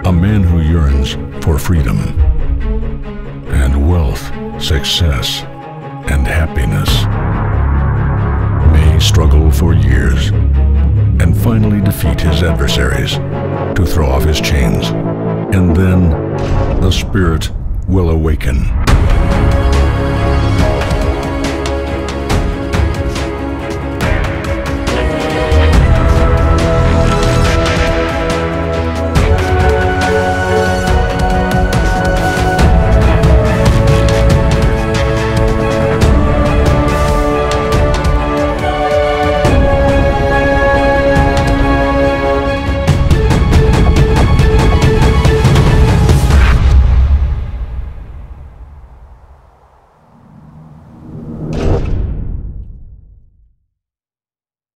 A man who yearns for freedom and wealth, success, and happiness may struggle for years and finally defeat his adversaries to throw off his chains. And then the spirit will awaken.